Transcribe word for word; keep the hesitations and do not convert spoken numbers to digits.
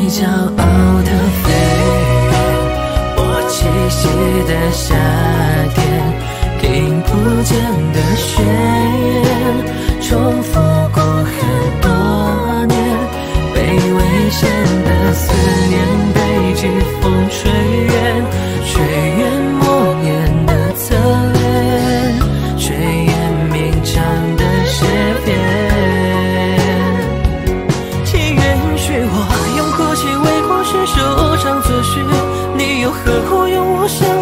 你骄傲的飞远，我栖息的夏天，听不见的宣言，重复过很多年，被危险的思念被季风吹远，吹远默念的侧脸，吹远鸣唱的诗篇。请允许我用哭泣为过去收场作序，你又何苦用无声